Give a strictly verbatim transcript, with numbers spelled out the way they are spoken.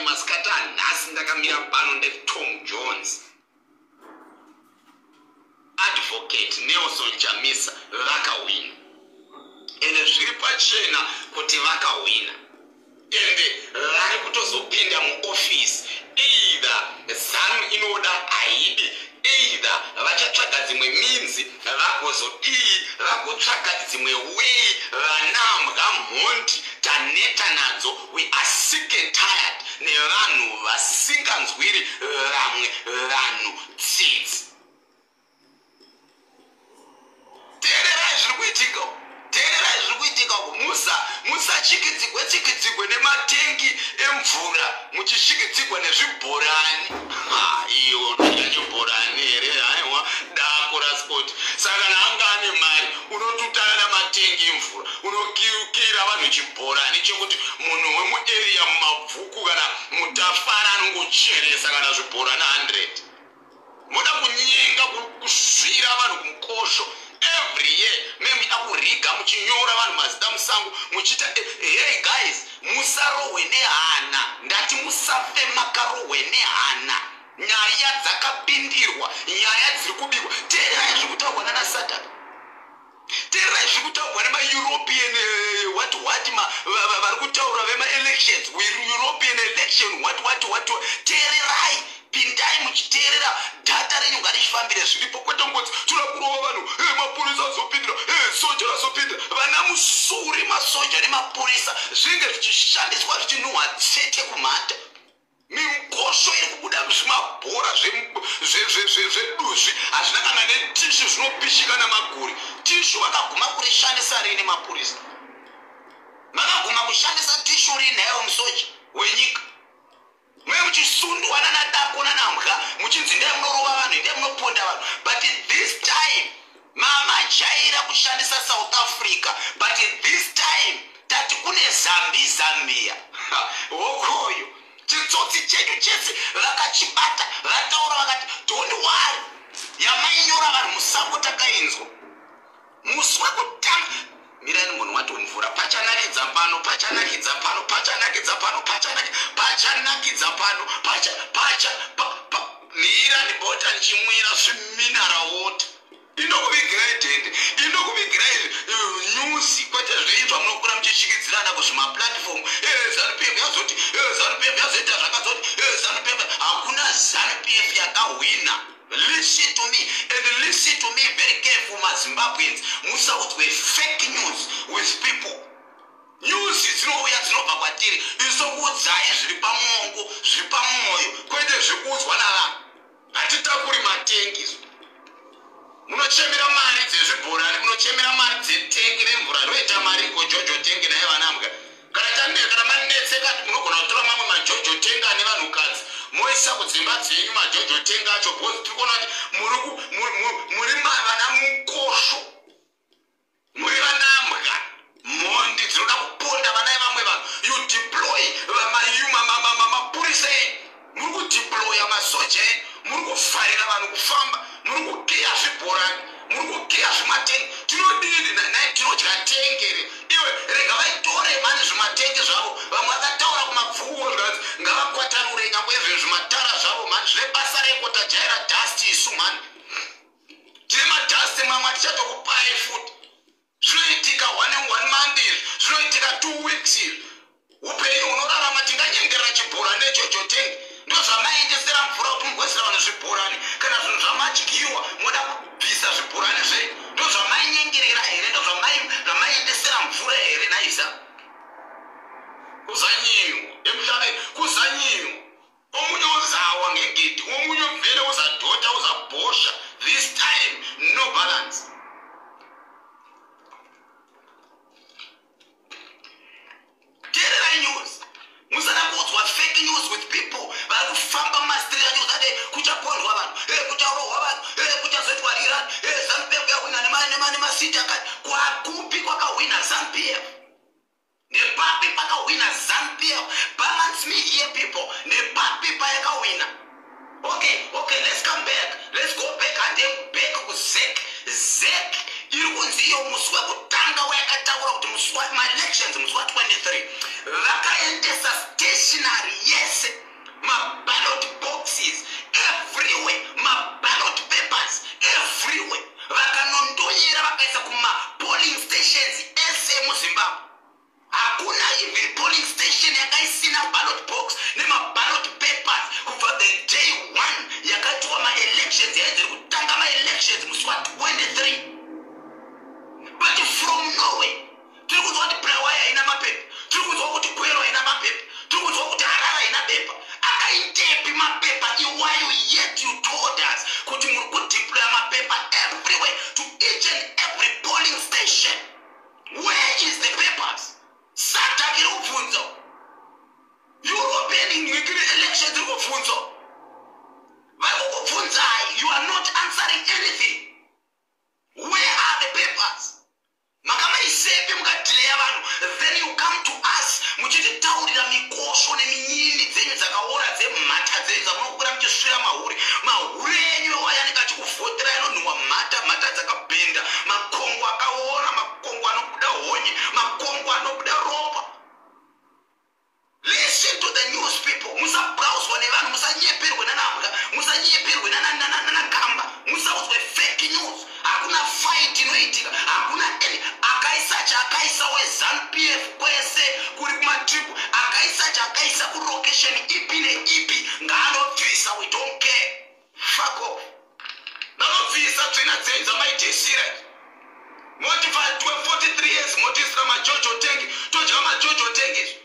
masikati anhasi ndakamira pano ndeTom Jones, Advocate Nelson Chamisa vakawina, ende zviri pachena kuti vakawina, ende vari kutozopinda muofisi. Either ZANU inoda haidi, either vachatsvaga dzimwe minzi vagozodii, vagotsvaga dzimwe wei. Vanamwa mhondi taneta nadzo. We are sick and tired nevanhu vasinganzwiri vamwe vanhu tsitsi. Teererai zviri kuitika, teererai zviri kuitika. musa musachikidzigwe chikidzigwe nematengi emvura, muchishikidzigwa nezvibhorani. Ha, iyo ndiyachibhorani here, haiwa dakura sport. Saka nanga ane mari unotutana namatengi emvura, unokira vanhu chibhorani chekuti munhu wemuarea mumabvuku kana mutafara anongocheresa kana zvibhorani one hundred. Muda kunyenga kusvira vanhu kumukosho. Every year, memi akuriga muchinyora vanhu mazita musango muchita hey guys, musarohwe nehana, ndati musafe makarohwe nehana. Nyaya dzakapindirwa, nyaya dziri kubikwa. Teererai zviri kutaurwa nana Sadaka, teererai zviri kutaurwa nema-European what what vari kutaura vema-elections, European election what what what. Teererai, pindai muchiteerera, data renyu ngarichifambire zviripo, kwete ngoti tinoda kurova vanhu, hey, mapurisa azopindira, hey, soja azopindira. Vana musuri masoja nemapurisa zvinge zvichishandiswa zvichinhuhwa tsete kumhata. Mikosho iri kubuda muzvimabhora zveduzvi, hazvina kana netishu zvinopishika namaguri. Tishu vakaguma kurishandisa rini mapurisa? Makaguma kushandisa tishu rinhayo musoja wenyika? Mwe muchisundwa nanadako nanamhya muchinzi ndee munorova vanhu, ndee munoponda vanhu. But this time mamajaira kushandisa South Africa, but this time tati kune Zambi Zambia. Wokoyo chitsotsi chedu chese vakachibata, vataura vakati don't worry, yamainyora vanhu musango takainzwa. Musi wekutanga mirani munhu watonvura, pachanakidza pano, pachanakidza pano, pachanakidza pano, pachanakidza pachanakidza pano, pacha pacha mirani bota nchimwira swiminara water. Inokuvigirai dende, inokuvigirai nyusi, kwete zveizwa munokura muchishikidzirana kuzvimaplatform. Eh, ZANU-P F yazoti, eh, ZANU-P F yazoita zvakazoti, eh, ZANU-P F. Hakuna ZANU-P F yakawina. Listen to me, and listen to me very careful, maZimbabweans. Musaudzwe fake news with people. News dzinouya dzinobva kwatiri, izokuudzai zviri pamongo, zviri pamwoyo, kwete zvikuudzwa navanhu. Hatitakuri matengi. Munochemera mari dzezvibhorani, munochemera mari dzetengi remvura, roita mari koJoJo tengi naye vanamwe. Kana tanne kana manetseka kuti munogona kutora mamwe maJoJo tenga ane vanhukadzi, moisa kudzimba dzenyu maJoJo tenga acho, bhozi tiri kuona kuti muri vana mukosho, muri vanamhya mhondi dzinoda kuponda vana vevamwe vanhu. You deploy mapurisa enyu, muri kudeploya masoja enyu, muri kufarira vanhu kufamba, muri kukeya zvibhorani, muri kukeya zvimatengi. Tinodini naye tinodya tengere. Iwe rega vaitore mani zvimatengi zvavo, vamwe vakataura kumabvuku zvazi ngavakwatanure nyangwe izvo zvimatara zvavo mani. Zvine basa reko tajaira dust isu mani. Tine madhasti mamwe atichatokupai futi. Zvinoitika one and one month izvi, zvinoitika two weeks izvi. Upenyu hunorarama tinganyengerera chibhorani neJoJo tengi. Ndo zvamaendesera mvura kuti mugozera vanhu zvibhorani, kana zvinhu zvamadyiwa moda kubvisa zvibhorani zvenyu. Ndo zvamainyengerera here, ndo zvamaendesera mvura here naisa. Kuzanyiwa emhlabeni, kuzanyiwa. Omunye uzawa ngegedi, omunye mvele uzadota, uzabhosha. This time no balance. Teererai news. Musana kuudzwa fake news with people. Vari kufamba mumastriti achiudzati kuchapondwa vanhu, eh, kucharohwa vanhu, eh, kuchazoitwa Iran, eh, ZANU-P F yawina nemasiti akati. Kwakupi kwakawina ZANU-P F? Nepapi pakawina ZANU-P F? Balance me here people. Nepapi payakawina? Okay, okay, let's come back. Let's go back and then back ku ZEC. ZEC iri kunzi iyo musi wekutanga wayakataura kuti my elections musi wa twenty-three vakaendesa stationary yese maballot boxes everywhere, maballot papers everywhere. Vakanondonyera vakaisa kuma-polling stations ese muZimbabwe. Hakuna even polling station yakaisina ballot box nema-ballot papers kubva the day one yakatiwa ma-elections yaiziri kutanga ma-elections musi wa twenty-three. But from nowhere tiri kunzwa kuti Bulawayo haina mapepa, tiri kunzwa kuti Gwero haina mapepa, tiri kunzwa kuti Harare haina pepa. Akaitepi mapepa iwayo, yet you told us kuti muri kudeploya mapepa everywhere to each and every polling station. Where is the papers? Satakiri kubvunzo. European elections iri kubvunzo. Vari kukubvunzai, you are not answering anything. Where are the papers? Makamaisepi mukadhileya vanhu, then you come to us muchititaurira mikosho neminyini dzenyu dzakaora dzemhata dzenyu dzamunokura muchisvira mahuri. Mahuri enyu ewayanika achikuvhotera inonhuhwa mhata, mhata dzakabhenda, makongo akaora, makongo anobuda honye, makongo anobuda ropa. Listen to the news people. Musabrowswa nevanhu, musanyeperwe nanamhaka, musanyeperwe nanakamba, musauzwe fake news. Hakuna fight inoitika, hakuna any. Akaisa chakaisa weZANU P F kwese kuri kumatripu, akaisa chakaisa kulocation ipi neipi, ngaanobvisa, we don't care. Fuck off. Nanobvisa tsvina dzenyu dzamaitisira. Motifa forty-three years motisira majojo tengi, todya majojo tengi.